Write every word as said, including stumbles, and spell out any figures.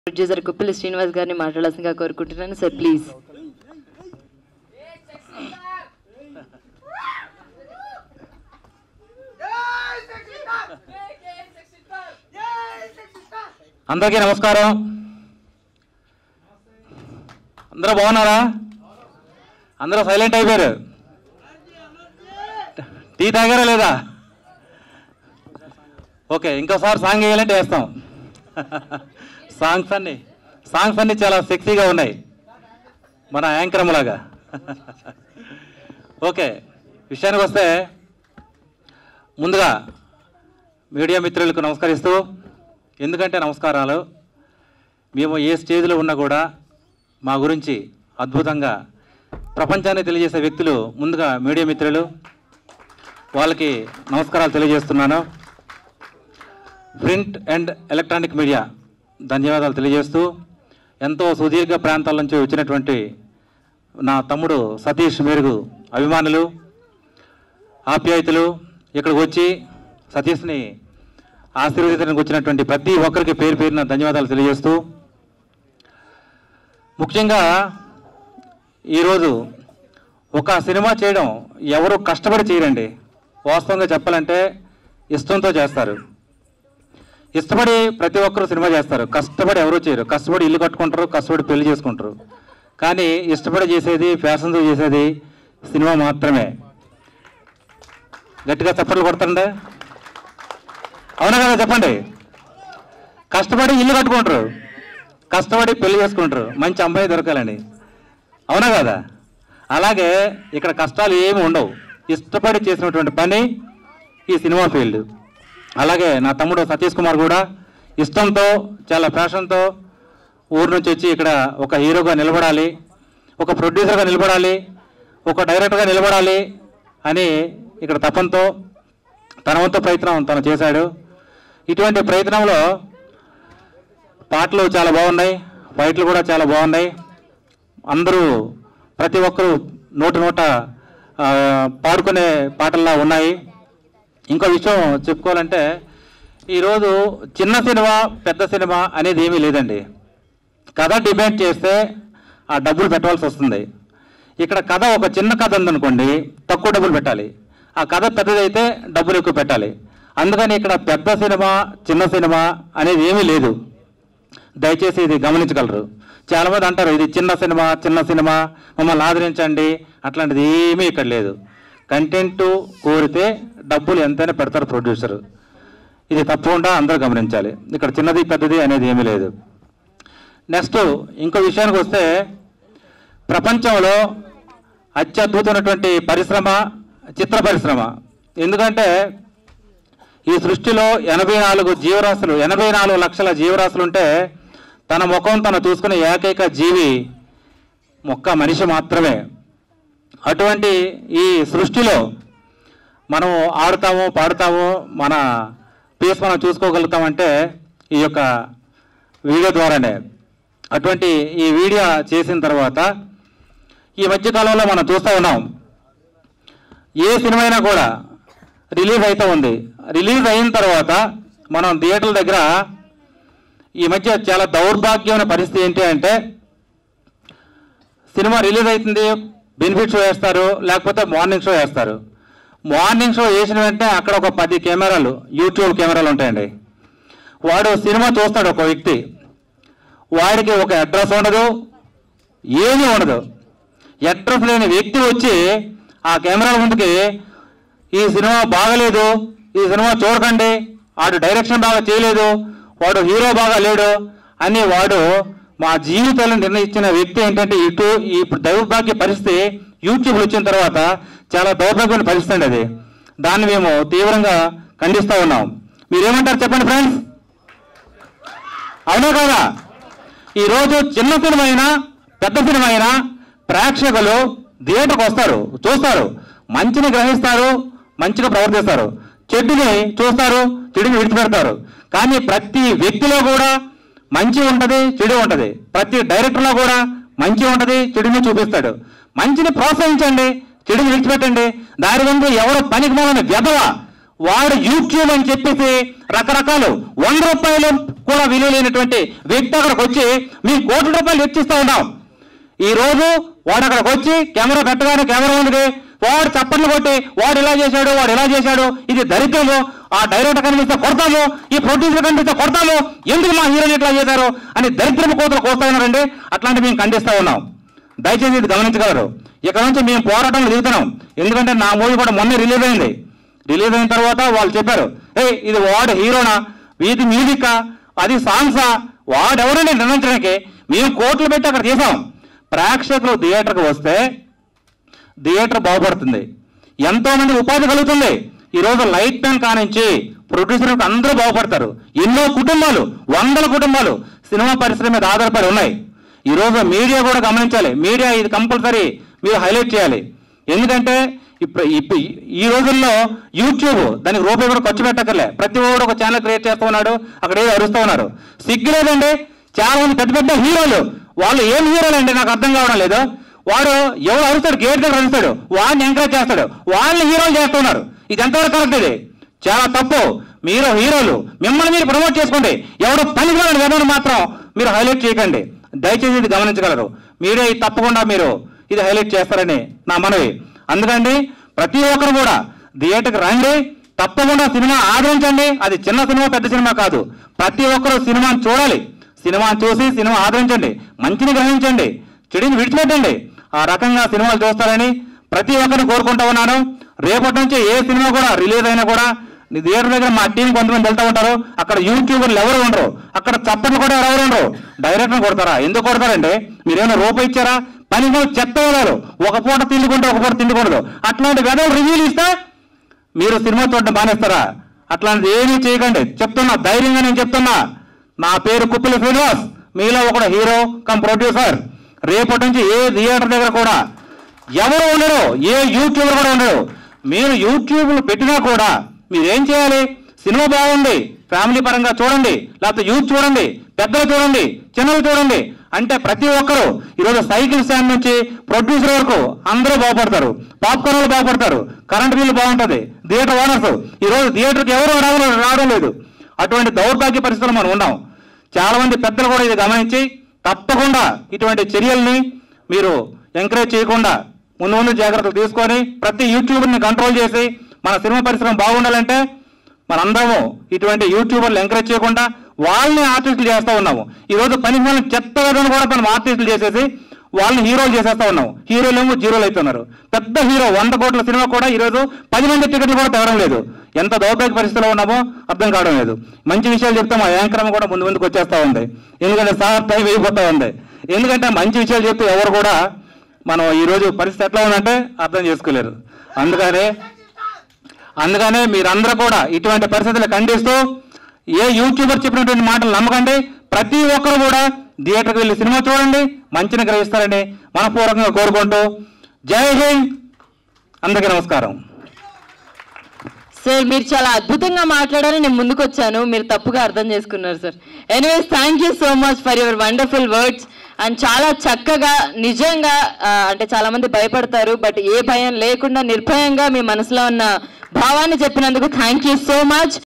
Producer కుప్పలి Srinivas గారిని మాట్లాడాల్సిందిగా కోరుకుంటున్నాను సార్, ప్లీజ్. అందరికీ నమస్కారం. అందరూ బాగున్నారా? అందరూ సైలెంట్ అయిపోయారు. టీ తాగారా లేదా? ఓకే, ఇంకోసారి సాంగ్ వేయాలంటే వేస్తాం. సాంగ్స్ అన్నీ సాంగ్స్ అన్నీ చాలా సెక్సీగా ఉన్నాయి, మన యాంకరమ్ లాగా. ఓకే, విషయానికి వస్తే ముందుగా మీడియా మిత్రులకు నమస్కరిస్తూ, ఎందుకంటే నమస్కారాలు, మేము ఏ స్టేజ్లో ఉన్నా కూడా మా గురించి అద్భుతంగా ప్రపంచాన్ని తెలియజేసే వ్యక్తులు ముందుగా మీడియా మిత్రులు, వాళ్ళకి నమస్కారాలు తెలియజేస్తున్నాను. ప్రింట్ అండ్ ఎలక్ట్రానిక్ మీడియా ధన్యవాదాలు తెలియజేస్తూ, ఎంతో సుదీర్ఘ ప్రాంతాల నుంచి వచ్చినటువంటి నా తమ్ముడు సతీష్ మేరుగు అభిమానులు, ఆప్యాయతలు, ఇక్కడికి వచ్చి సతీష్ని ఆశీర్వదించడానికి వచ్చినటువంటి ప్రతి ఒక్కరికి పేరు పేరున ధన్యవాదాలు తెలియజేస్తూ, ముఖ్యంగా ఈరోజు ఒక సినిమా చేయడం ఎవరు కష్టపడి చేయరండి. వాస్తవంగా చెప్పాలంటే ఇష్టంతో చేస్తారు. ఇష్టపడి ప్రతి ఒక్కరు సినిమా చేస్తారు, కష్టపడి ఎవరూ చేయరు. కష్టపడి ఇల్లు కట్టుకుంటారు, కష్టపడి పెళ్లి చేసుకుంటారు. కానీ ఇష్టపడి చేసేది, ఫ్యాషన్తో చేసేది సినిమా మాత్రమే. గట్టిగా చప్పట్లు కొడతారండి, అవునా కదా? చెప్పండి. కష్టపడి ఇల్లు కట్టుకుంటారు, కష్టపడి పెళ్లి చేసుకుంటారు, మంచి అమ్మాయి దొరకాలని, అవునా కదా? అలాగే ఇక్కడ కష్టాలు ఏమి ఉండవు. ఇష్టపడి చేసినటువంటి పని ఈ సినిమా ఫీల్డ్. అలాగే నా తమ్ముడు సతీష్ కుమార్ కూడా ఇష్టంతో, చాలా ప్యాషన్తో ఊరు నుంచి వచ్చి ఇక్కడ ఒక హీరోగా నిలబడాలి, ఒక ప్రొడ్యూసర్గా నిలబడాలి, ఒక డైరెక్టర్గా నిలబడాలి అని ఇక్కడ తపంతో తన వంతు ప్రయత్నం తను చేశాడు. ఇటువంటి ప్రయత్నంలో పాటలు చాలా బాగున్నాయి, ఫైట్లు కూడా చాలా బాగున్నాయి. అందరూ ప్రతి ఒక్కరూ నోట నోట పాడుకునే పాటల్లా ఉన్నాయి. ఇంకో విషయం చెప్పుకోవాలంటే, ఈరోజు చిన్న సినిమా పెద్ద సినిమా అనేది ఏమీ లేదండి. కథ డిమాండ్ చేస్తే ఆ డబ్బులు పెట్టాల్సి వస్తుంది. ఇక్కడ కథ ఒక చిన్న కథ ఉందనుకోండి, తక్కువ డబ్బులు పెట్టాలి. ఆ కథ పెద్దదైతే డబ్బులు ఎక్కువ పెట్టాలి. అందుకని ఇక్కడ పెద్ద సినిమా చిన్న సినిమా అనేది ఏమీ లేదు. దయచేసి ఇది గమనించగలరు. చాలామంది అంటారు ఇది చిన్న సినిమా చిన్న సినిమా మమ్మల్ని ఆదరించండి, అట్లాంటిది ఏమీ ఇక్కడ లేదు. కంటెంట్ కోరితే డబ్బులు ఎంతైనా పెడతారు ప్రొడ్యూసర్. ఇది తప్పకుండా అందరూ గమనించాలి. ఇక్కడ చిన్నది పెద్దది అనేది ఏమీ లేదు. నెక్స్ట్ ఇంకో విషయానికి వస్తే, ప్రపంచంలో అత్యద్భుతమైనటువంటి పరిశ్రమ చిత్ర పరిశ్రమ. ఎందుకంటే ఈ సృష్టిలో ఎనభై నాలుగు జీవరాశులు ఎనభై నాలుగు లక్షల జీవరాశులు ఉంటే తన ముఖం తను చూసుకునే ఏకైక జీవి ఒక్క మనిషి మాత్రమే. అటువంటి ఈ సృష్టిలో మనం ఆడుతాము, పాడుతాము, మన పీస్ మనం చూసుకోగలుగుతామంటే ఈ యొక్క వీడియో ద్వారానే. అటువంటి ఈ వీడియో చేసిన తర్వాత ఈ మధ్యకాలంలో మనం చూస్తూ ఉన్నాం, ఏ సినిమా అయినా కూడా రిలీజ్ అవుతూ ఉంది. రిలీజ్ అయిన తర్వాత మనం థియేటర్ల దగ్గర ఈ మధ్య చాలా దౌర్భాగ్యమైన పరిస్థితి ఏంటి అంటే, సినిమా రిలీజ్ అవుతుంది, బెనిఫిట్ షో వేస్తారు, లేకపోతే మార్నింగ్ షో వేస్తారు. మార్నింగ్ షో వేసిన వెంటనే అక్కడ ఒక పది కెమెరాలు, యూట్యూబ్ కెమెరాలు ఉంటాయండి. వాడు సినిమా చూస్తాడు ఒక వ్యక్తి, వాడికి ఒక అడ్రస్ ఉండదు, ఏమీ ఉండదు. అడ్రస్ లేని వ్యక్తి వచ్చి ఆ కెమెరాల ముందుకి ఈ సినిమా బాగలేదు, ఈ సినిమా చూడకండి, వాడు డైరెక్షన్ బాగా చేయలేదు, వాడు హీరో బాగా లేడు అని వాడు మా జీవితాలను నిర్ణయించిన వ్యక్తి ఏంటంటే, ఇటు ఈ దౌర్భాగ్య పరిస్థితి యూట్యూబ్లో వచ్చిన తర్వాత చాలా దౌర్భాగ్యమైన పరిస్థితి అండి అది. దాన్ని మేము తీవ్రంగా ఖండిస్తూ ఉన్నాం. మీరేమంటారు చెప్పండి ఫ్రెండ్స్, అవునా కాదా? ఈరోజు చిన్న సినిమా అయినా పెద్ద సినిమా అయినా ప్రేక్షకులు థియేటర్కి వస్తారు, చూస్తారు, మంచిని గ్రహిస్తారు, మంచిగా ప్రవర్తిస్తారు, చెడుని చూస్తారు, చెడుని విడిచిపెడతారు. కానీ ప్రతి వ్యక్తిలో కూడా మంచి ఉంటుంది, చెడు ఉంటుంది. ప్రతి డైరెక్టర్లో కూడా మంచి ఉంటుంది, చెడుని చూపిస్తాడు. మంచిని ప్రోత్సహించండి, చెడుని విడిచిపెట్టండి. దాని ముందు ఎవరు పనికి మాలని వ్యధవ వాడు యూట్యూబ్ అని చెప్పేసి రకరకాలు వంద రూపాయలు కూడా విలువ లేనటువంటి వ్యక్తి అక్కడికి వచ్చి మేము కోట్ల రూపాయలు వెచ్చిస్తూ ఉన్నాం. ఈ రోజు వాడు అక్కడికి వచ్చి కెమెరా పెట్టగానే కెమెరా ఉంది, వాడు చప్పట్లు కొట్టి వాడు ఇలా చేశాడు వాడు ఇలా చేశాడు, ఇది దరిద్రము, ఆ డైరెక్టర్ కనిపిస్తే కొడతాము, ఈ ప్రొడ్యూసర్ కనిపిస్తే కొడతాము, ఎందుకు మా హీరోని ఇట్లా చేశారు అని దరిద్రపు కోతలు కోస్తా ఉన్నారండి. అట్లాంటివి మేము ఖండిస్తూ ఉన్నాం. దయచేసి ఇది గమనించగలరు. ఇక్కడ నుంచి మేము పోరాటంలో దిగుతున్నాం. ఎందుకంటే నా మూవీ కూడా మొన్నే రిలీజ్ అయింది. రిలీజ్ అయిన తర్వాత వాళ్ళు చెప్పారు, ఏ ఇది వాడు హీరోనా, ఇది మ్యూజికా, అది సాంగ్సా, వాడెవరండి నిర్ణయించడానికి, మేము కోట్లు పెట్టి అక్కడ చేసాం. ప్రేక్షకులు థియేటర్కి వస్తే థియేటర్ బాగుపడుతుంది, ఎంతో మంది ఉపాధి కలుగుతుంది. ఈరోజు లైట్ మ్యాన్ కానించి ప్రొడ్యూసర్కి అందరూ బాగుపడతారు. ఎన్నో కుటుంబాలు, వందల కుటుంబాలు సినిమా పరిశ్రమ మీద ఆధారపడి ఉన్నాయి. ఈరోజు మీడియా కూడా గమనించాలి. మీడియా ఇది కంపల్సరీ మీరు హైలైట్ చేయాలి. ఎందుకంటే ఇప్పుడు ఇప్పుడు ఈ రోజుల్లో యూట్యూబ్ దానికి రూపాయి కూడా ఖర్చు పెట్టక్కర్లే, ప్రతి ఒక్కరు ఒక ఛానల్ క్రియేట్ చేస్తూ ఉన్నాడు, అక్కడ ఏదో అరుస్తూ ఉన్నారు. సిగ్గు లేదండి. చాలా మంది పెద్ద పెద్ద హీరోలు, వాళ్ళు ఏం హీరోలు అండి నాకు అర్థం కావడం లేదు. వాడు ఎవరు అరుస్తాడు, గేట్ దగ్గర అరుస్తాడు, వాడిని ఎంకరేజ్ చేస్తాడు, వాళ్ళని హీరోలు చేస్తున్నారు. ఇది ఎంతవరకు కరెక్ట్? ఇది చాలా తప్పు. మీరు హీరోలు, మిమ్మల్ని మీరు ప్రమోట్ చేసుకోండి, ఎవరు పని విధానం మాత్రం మీరు హైలైట్ చేయకండి. దయచేసి ఇది గమనించగలరు. మీరే తప్పకుండా మీరు ఇది హైలైట్ చేస్తారని నా మనవి. అందుకండి ప్రతి ఒక్కరు కూడా థియేటర్కి రండి, తప్పకుండా సినిమా ఆదరించండి. అది చిన్న సినిమా పెద్ద సినిమా కాదు, ప్రతి ఒక్కరు సినిమాని చూడాలి. సినిమాని చూసి సినిమా ఆదరించండి, మంచిని గ్రహించండి, చెడుని విడిచిపెట్టండి. ఆ రకంగా సినిమాలు చూస్తారని ప్రతి ఒక్కరిని కోరుకుంటూ ఉన్నాను. రేపటి నుంచి ఏ సినిమా కూడా రిలీజ్ అయినా కూడా థియేటర్ దగ్గర మా టీం కొంతమంది వెళ్తూ ఉంటారు, అక్కడ యూట్యూబర్లు ఎవరు ఉండరు, అక్కడ చప్పట్లు కూడా ఎవరు ఉండరు, డైరెక్టర్ కొడతారా? ఎందుకు కొడతారండి? మీరేమైనా రూపాయి ఇచ్చారా? పని చెత్త వెళ్ళారు, ఒక పూట తిండికుంటే ఒక పూట తిండికూడదు. అట్లాంటి వెదలు రివ్యూలు ఇస్తే మీరు సినిమా చూడటం బానేస్తారా? అట్లాంటిది ఏమీ చేయకండి చెప్తున్నా, ధైర్యంగా నేను చెప్తున్నా. నా పేరు కుప్పలి శ్రీనివాస్, మీలో ఒకడు హీరో కమ్ ప్రొడ్యూసర్. రేపటి నుంచి ఏ థియేటర్ దగ్గర కూడా ఎవరు ఉండరు, ఏ యూట్యూబర్ కూడా ఉండరు. మీరు యూట్యూబ్లు పెట్టినా కూడా మీరేం చేయాలి? సినిమా బాగుంది, ఫ్యామిలీ పరంగా చూడండి, లేకపోతే యూత్ చూడండి, పెద్దలు చూడండి, చిన్నలు చూడండి. అంటే ప్రతి ఒక్కరు ఈరోజు సైకిల్ స్టాండ్ నుంచి ప్రొడ్యూసర్ వరకు అందరూ బాగుపడతారు, పాప్కార్న్లు బాగుపడతారు, కరెంట్ బిల్లు బాగుంటుంది, థియేటర్ ఓనర్స్. ఈరోజు థియేటర్కి ఎవరు రావడం రావడం లేదు. అటువంటి దౌర్భాగ్య పరిస్థితులు మనం ఉన్నాం. చాలా మంది పెద్దలు కూడా ఇది గమనించి తప్పకుండా ఇటువంటి చర్యల్ని మీరు ఎంకరేజ్ చేయకుండా ముందు ముందు జాగ్రత్తలు తీసుకొని ప్రతి యూట్యూబర్ని కంట్రోల్ చేసి మన సినిమా పరిశ్రమ బాగుండాలంటే మనందరము ఇటువంటి యూట్యూబర్లు ఎంకరేజ్ చేయకుండా వాళ్ళని ఆర్టిస్టులు చేస్తూ ఉన్నాము. ఈరోజు పని వాళ్ళని చెత్త విధానం కూడా మనం ఆర్టిస్టులు చేసేసి వాళ్ళని హీరోలు చేసేస్తూ ఉన్నాము. హీరోలు ఏమో జీరోలు అవుతున్నారు. పెద్ద హీరో వంద కోట్ల సినిమా కూడా ఈరోజు పది మంది టికెట్లు కూడా తేవడం లేదు. ఎంత దౌర్భాగ్య పరిస్థితిలో ఉన్నామో అర్థం కావడం లేదు. మంచి విషయాలు చెప్తాము, ఆ యాంకరం కూడా ముందు ముందుకు వచ్చేస్తూ ఉంది. ఎందుకంటే సార్ టైం అయిపోతూ ఉంది. ఎందుకంటే మంచి విషయాలు చెప్తే ఎవరు కూడా మనం ఈరోజు పరిస్థితి ఎట్లా ఉందంటే అర్థం చేసుకోలేరు. అందుకనే అందుకనే మీరందరూ కూడా ఇటువంటి పరిస్థితులు ఖండిస్తూ ఏ యూట్యూబర్ చెప్పినటువంటి మాటలు నమ్మకండి. ప్రతి ఒక్కరు కూడా థియేటర్కి వెళ్ళి సినిమా చూడండి, మంచిని గ్రహిస్తారని మనపూర్వకంగా కోరుకుంటూ జై హింద్, అందరికీ నమస్కారం. సార్ మీరు చాలా అద్భుతంగా మాట్లాడారు, నేను ముందుకు వచ్చాను, మీరు తప్పుగా అర్థం చేసుకున్నారు sir. Anyways thank you so much for your wonderful words. And చాలా చక్కగా నిజంగా అంటే చాలా మంది భయపడతారు, బట్ ఏ భయం లేకుండా నిర్భయంగా మీ మనసులో ఉన్న భావాన్ని చెప్పినందుకు థ్యాంక్ యూ సో మచ్.